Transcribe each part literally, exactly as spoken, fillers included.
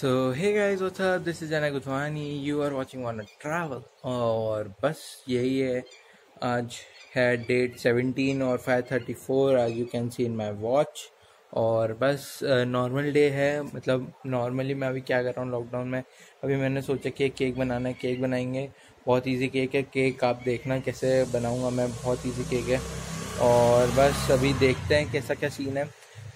So hey guys, what's up? This is Anna Guthwani. You are watching on a travel. और बस यही है. आज है डेट सेवनटीन और five thirty four as you can see in my watch. और बस नॉर्मल डे है. मतलब नॉर्मली मैं अभी क्या कर रहा हूँ लॉकडाउन में. अभी मैंने सोचा कि केक बनाना है. केक बनाएंगे. बहुत इजी केक है. केक आप देखना कैसे बनाऊँगा मैं. बहुत इजी केक है. और बस अभी देखते हैं कैसा क्या सीन है.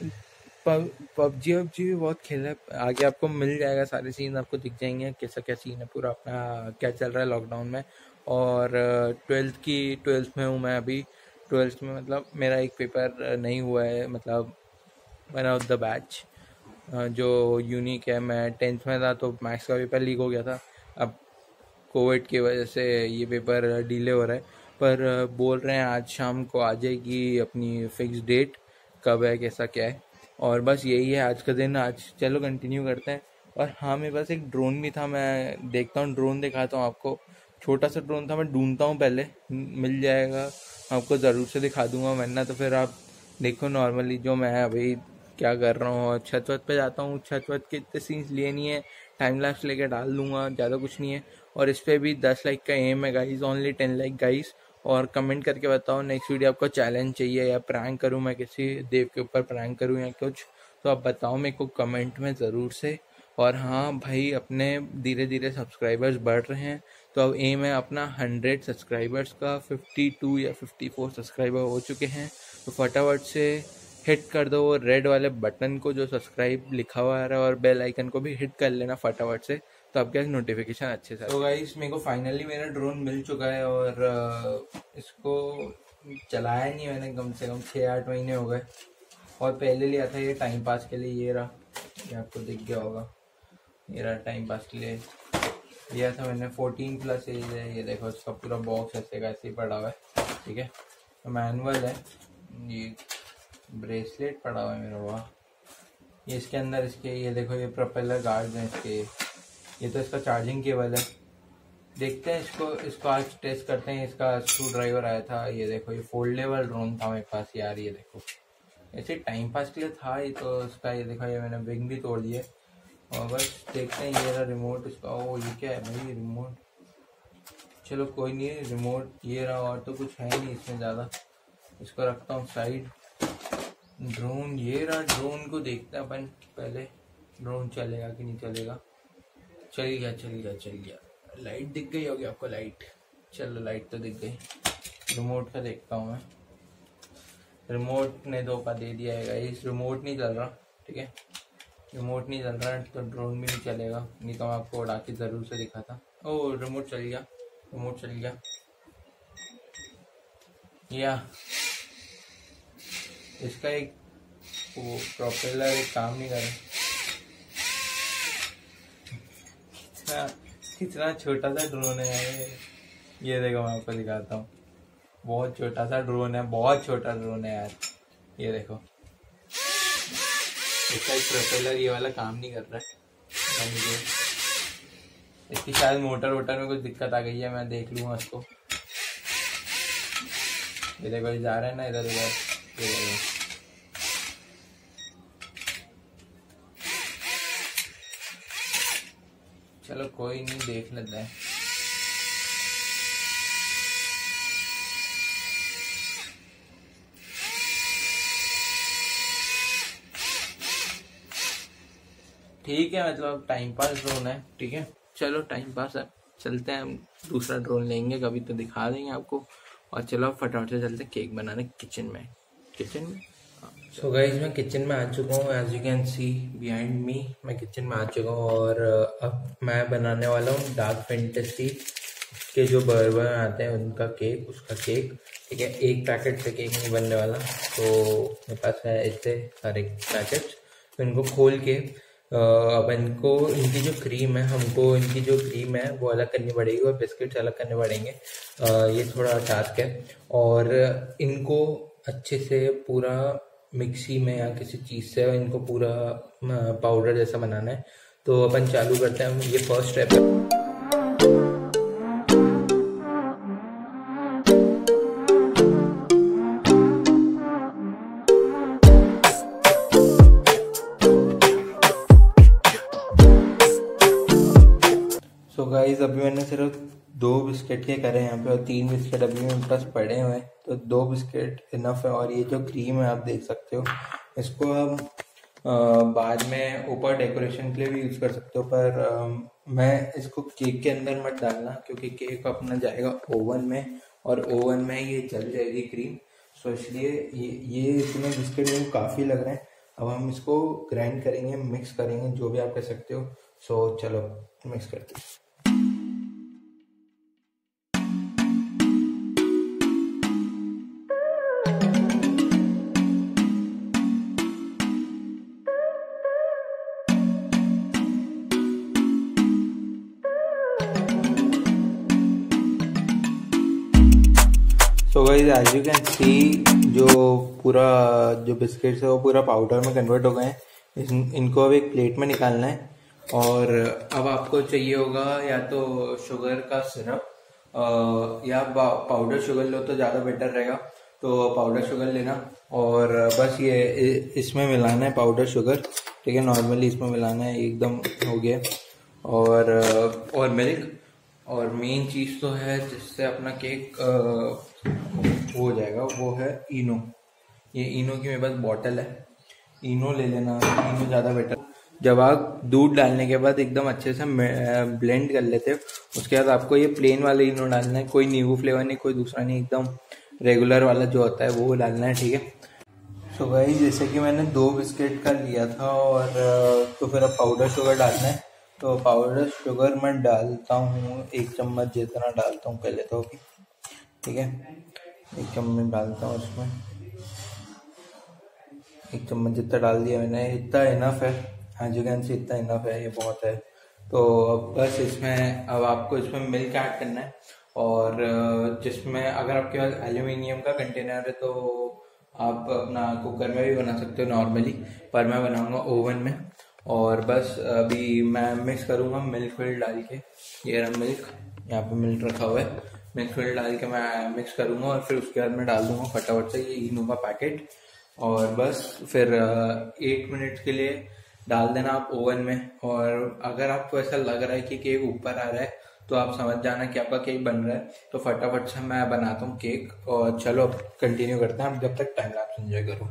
पबजी वबजी भी बहुत खेला है. आगे आपको मिल जाएगा. सारे सीन आपको दिख जाएंगे कैसा क्या सीन है. पूरा अपना क्या चल रहा है लॉकडाउन में. और ट्वेल्थ की ट्वेल्थ में हूँ मैं अभी. ट्वेल्थ में मतलब मेरा एक पेपर नहीं हुआ है. मतलब वन ऑफ द बैच जो यूनिक है. मैं टेंथ में था तो मैथ्स का पेपर लीक हो गया था. अब कोविड की वजह से ये पेपर डिले हो रहा है. पर बोल रहे हैं आज शाम को आ जाएगी अपनी फिक्स डेट. कब है कैसा क्या है. और बस यही है आज का दिन. आज चलो कंटिन्यू करते हैं. और हाँ, मेरे पास एक ड्रोन भी था. मैं देखता हूँ ड्रोन दिखाता हूँ आपको. छोटा सा ड्रोन था. मैं ढूंढता हूँ पहले. मिल जाएगा आपको ज़रूर से दिखा दूंगा. वरना तो फिर आप देखो नॉर्मली जो मैं अभी क्या कर रहा हूँ. छत वत पे जाता हूँ. छत वत के इतने सीन्स लिए नहीं है. टाइम लैप्स लेके डाल दूंगा. ज़्यादा कुछ नहीं है. और इस पर भी दस लाइक का एम है guys. Only ten like guys. और कमेंट करके बताओ नेक्स्ट वीडियो आपको चैलेंज चाहिए या प्रैंक करूं. मैं किसी देव के ऊपर प्रैंक करूं या कुछ. तो आप बताओ मेरे को कमेंट में ज़रूर से. और हाँ भाई, अपने धीरे धीरे सब्सक्राइबर्स बढ़ रहे हैं. तो अब एम है अपना हंड्रेड सब्सक्राइबर्स का. फिफ्टी टू या फिफ्टी फोर सब्सक्राइबर हो चुके हैं. तो फटाफट से हिट कर दो वो रेड वाले बटन को जो सब्सक्राइब लिखा हुआ है. और बेल आइकन को भी हिट कर लेना फटाफट से. तो आपके नोटिफिकेशन अच्छे से. तो गाइस, मेरे को फाइनली मेरा ड्रोन मिल चुका है. और इसको चलाया नहीं मैंने कम से कम छः आठ महीने हो गए. और पहले लिया था ये टाइम पास के लिए. ये रहा, ये आपको दिख गया होगा. ये रहा टाइम पास के लिए लिया था मैंने. फोर्टीन प्लस एज है. ये देखो इसका पूरा बॉक्स ऐसे का ऐसे ही पड़ा हुआ है. ठीक है. मैनुअल है. ये ब्रेसलेट पड़ा हुआ है मेरा. वाह. ये इसके अंदर इसके ये देखो ये प्रोपेलर गार्ड्स हैं इसके. ये तो इसका चार्जिंग केबल है. देखते हैं इसको इसको आज टेस्ट करते हैं. इसका स्क्रू ड्राइवर आया था. ये देखो ये फोल्डेबल ड्रोन था मेरे पास यार. ये देखो ऐसे टाइम पास के लिए था ये. तो इसका ये देखो ये मैंने विंग भी तोड़ दिए. और बस देखते हैं. ये रहा रिमोट इसका. ओ ये क्या है भाई रिमोट. चलो कोई नहीं. रिमोट ये रहा. और तो कुछ है नहीं इसमें ज़्यादा. इसको रखता हूँ साइड. ड्रोन ये रहा. ड्रोन को देखते हैं अपन पहले. ड्रोन चलेगा कि नहीं चलेगा. चल गया चल गया चल गया. लाइट दिख गई होगी आपको. लाइट चलो लाइट तो दिख गई. रिमोट का देखता हूँ मैं. रिमोट ने धोखा दे दिया है. इस रिमोट नहीं चल रहा. ठीक है. रिमोट नहीं चल रहा तो ड्रोन भी नहीं चलेगा. नहीं तो मैं आपको उड़ा के ज़रूर से दिखाता. ओ रिमोट चल गया. रिमोट चल गया. या इसका एक वो प्रोपेलर एक काम नहीं कर रहा. कितना छोटा सा ड्रोन है यार. ये देखो मैं आपको दिखाता हूँ. बहुत छोटा सा ड्रोन है. बहुत छोटा ड्रोन है यार. ये देखो इसका एक प्रोपेलर ये वाला काम नहीं कर रहा है. इसकी शायद मोटर वोटर में कुछ दिक्कत आ गई है. मैं देख लूँगा इसको. ये देखो ये जा रहा है ना इधर उधर. ये देखो चलो कोई नहीं देख लेते हैं. ठीक है. मतलब टाइम पास ड्रोन है. ठीक है. चलो टाइम पास है. चलते हैं हम दूसरा ड्रोन लेंगे कभी तो दिखा देंगे आपको. और चलो फटाफट से चलते हैं केक बनाने किचन में. किचन में सो गाइस मैं किचन में आ चुका हूँ. As you can see behind me मैं किचन में आ चुका हूँ. और अब मैं बनाने वाला हूँ डार्क फैंटेसी के जो बर्गर आते हैं उनका केक. उसका केक. ठीक है. एक पैकेट से केक नहीं बनने वाला. तो मेरे पास है ऐसे सारे पैकेट. तो इनको खोल के अब इनको इनकी जो क्रीम है हमको इनकी जो क्रीम है वो अलग करनी पड़ेगी. और बिस्किट्स अलग करने पड़ेंगे. ये थोड़ा टास्क है. और इनको अच्छे से पूरा मिक्सी में या किसी चीज़ से इनको पूरा पाउडर जैसा बनाना है. तो अपन चालू करते हैं. ये फर्स्ट स्टेप है. गाइस अभी मैंने सिर्फ दो बिस्किट के करे हैं यहाँ पे और तीन बिस्किट अभी मेरे पास पड़े हुए हैं, तो दो बिस्किट इनफ है। और ये जो क्रीम है आप देख सकते हो, इसको हम बाद में ऊपर डेकोरेशन के लिए भी यूज़ कर सकते हो, पर आ, मैं इसको केक के अंदर मत डालना क्योंकि केक अपना जाएगा ओवन में और ओवन में ये जल जाएगी क्रीम। सो इसलिए ये ये इसमें बिस्किट में काफ़ी लग रहे हैं। अब हम इसको ग्राइंड करेंगे, मिक्स करेंगे, जो भी आप कर सकते हो। सो चलो मिक्स करते हैं। तो guys as you can see जो पूरा जो बिस्किट्स है वो पूरा पाउडर में कन्वर्ट हो गए हैं। इन, इनको अब एक प्लेट में निकालना है। और अब आपको चाहिए होगा या तो शुगर का सिरप या पाउडर शुगर लो तो ज़्यादा बेटर रहेगा, तो पाउडर शुगर लेना और बस ये इसमें मिलाना है पाउडर शुगर, ठीक है। नॉर्मली इसमें मिलाना है, एकदम हो गया। और और मिल्क और मेन चीज़ तो है जिससे अपना केक हो जाएगा, वो है इनो। ये इनो की मेरे पास बॉटल है, इनो ले लेना, इनो ज़्यादा बेटर। जब आप दूध डालने के बाद एकदम अच्छे से ब्लेंड कर लेते हो, उसके बाद आपको ये प्लेन वाला इनो डालना है, कोई नींबू फ्लेवर नहीं, कोई दूसरा नहीं, एकदम रेगुलर वाला जो होता है वो डालना है, ठीक है। सो गाइस जैसे कि मैंने दो बिस्किट का लिया था और तो फिर अब पाउडर शुगर डालना है। तो पाउडर शुगर मैं डालता हूँ एक चम्मच जितना डालता हूँ पहले तो अभी, ठीक है। एक चम्मच डालता हूँ उसमें, एक चम्मच जितना डाल दिया मैंने, इतना इनफ है। हाँ जी कैन से इतना इनफ है, ये बहुत है। तो अब बस इसमें अब आपको इसमें मिल्क ऐड करना है। और जिसमें अगर आपके पास एल्यूमिनियम का कंटेनर है तो आप अपना कुकर में भी बना सकते हो नॉर्मली, पर मैं बनाऊंगा ओवन में। और बस अभी मैं मिक्स करूंगा मिल्क विल्क डाल के। ये रहा मिल्क, यहाँ पे मिल्क रखा हुआ है, मिल्क विल्क डाल के मैं मिक्स करूंगा और फिर उसके बाद मैं डाल दूंगा फटाफट से ये इनो का पैकेट। और बस फिर एट मिनट के लिए डाल देना आप ओवन में। और अगर आपको ऐसा लग रहा है कि केक ऊपर आ रहा है तो आप समझ जाना कि आपका केक बन रहा है। तो फटाफट से मैं बनाता हूँ केक और चलो अब कंटिन्यू करते हैं। आप जब तक टाइम लैप्स एंजॉय करो।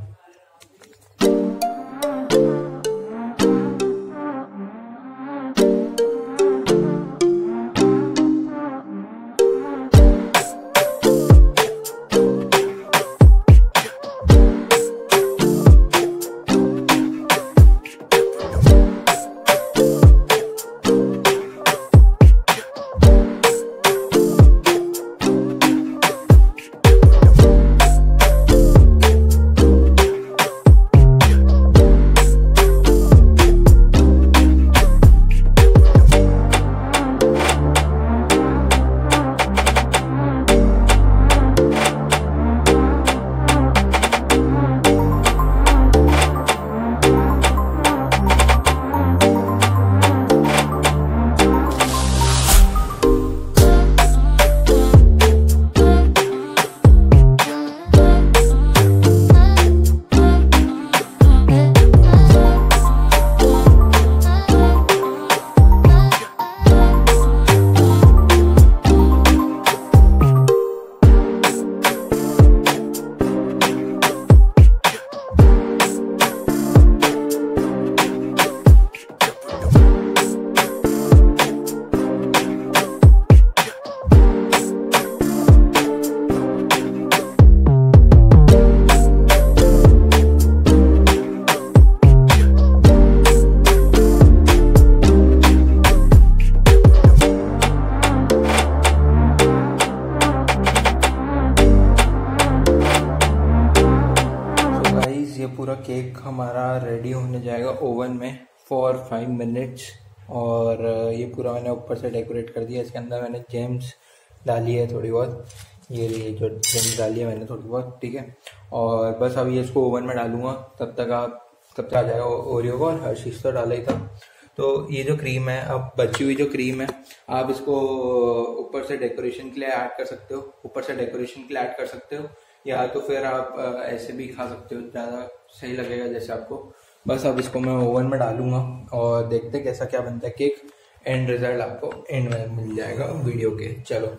पूरा केक हमारा रेडी होने जाएगा ओवन में फॉर फाइव मिनट्स। और ये पूरा मैंने ऊपर से डेकोरेट कर दिया। इसके अंदर मैंने जेम्स डाली है थोड़ी बहुत, ये रही जो जेम्स डाली है मैंने थोड़ी बहुत, ठीक है। और बस अभी इसको ओवन में डालूंगा, तब तक आप तब तक आ जाएगा ओरियो को, और हर चीज़ तो डाला ही था। तो ये जो क्रीम है, अब बची हुई जो क्रीम है, आप इसको ऊपर से डेकोरेशन के लिए ऐड कर सकते हो, ऊपर से डेकोरेशन के लिए ऐड कर सकते हो, या तो फिर आप ऐसे भी खा सकते हो, ज़्यादा सही लगेगा जैसे आपको। बस अब इसको मैं ओवन में डालूंगा और देखते कैसा क्या बनता है केक। एंड रिजल्ट आपको एंड में मिल जाएगा वीडियो के। चलो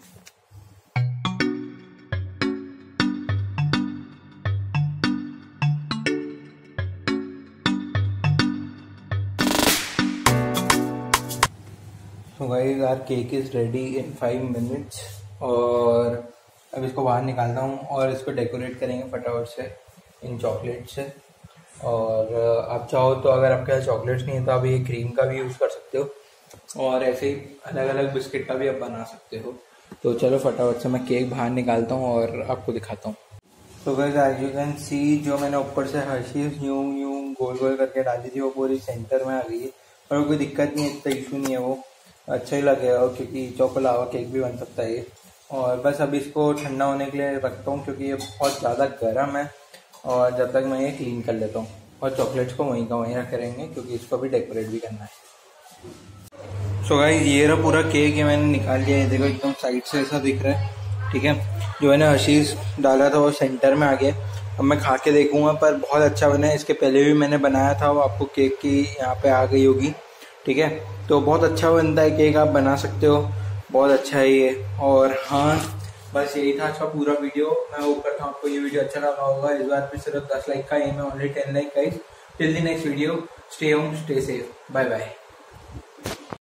तो guys our cake is ready in five minutes और अब इसको बाहर निकालता हूँ और इसको डेकोरेट करेंगे फटाफट से इन चॉकलेट से। और आप चाहो तो अगर आपके पास चॉकलेट्स नहीं है तो आप ये क्रीम का भी यूज़ कर सकते हो और ऐसे ही अलग अलग बिस्किट का भी आप बना सकते हो। तो चलो फटाफट से मैं केक बाहर निकालता हूँ और आपको दिखाता हूँ। तो guys as you can see जो मैंने ऊपर से हर्शीज़ यूं यूं गोल गोल करके डाली थी वो पूरी सेंटर में आ गई है और कोई दिक्कत नहीं है, इतना इशू नहीं है, वो अच्छा ही लगेगा क्योंकि चॉको लावा केक भी बन सकता है ये। और बस अभी इसको ठंडा होने के लिए रखता हूँ क्योंकि ये बहुत ज़्यादा गर्म है और जब तक मैं ये क्लीन कर लेता हूँ। और चॉकलेट्स को वहीं का वहीं रख करेंगे क्योंकि इसको भी डेकोरेट भी करना है। सो गाइस ये रहा पूरा केक, ये मैंने निकाल लिया है, देखो एकदम साइड से ऐसा दिख रहा है, ठीक है। जो मैंने हर्शीज़ डाला था वो सेंटर में आ गया। अब मैं खा के देखूँगा पर बहुत अच्छा बना है। इसके पहले भी मैंने बनाया था, वो आपको केक की यहाँ पे आ गई होगी, ठीक है। तो बहुत अच्छा बनता है केक, आप बना सकते हो, बहुत अच्छा है ये। और हाँ बस यही था अच्छा पूरा वीडियो। मैं होप करता हूँ आपको ये वीडियो अच्छा लगा होगा। इस बार पे सिर्फ दस लाइक का एम है, only ten like guys. Till the next video, stay home, stay safe, bye bye.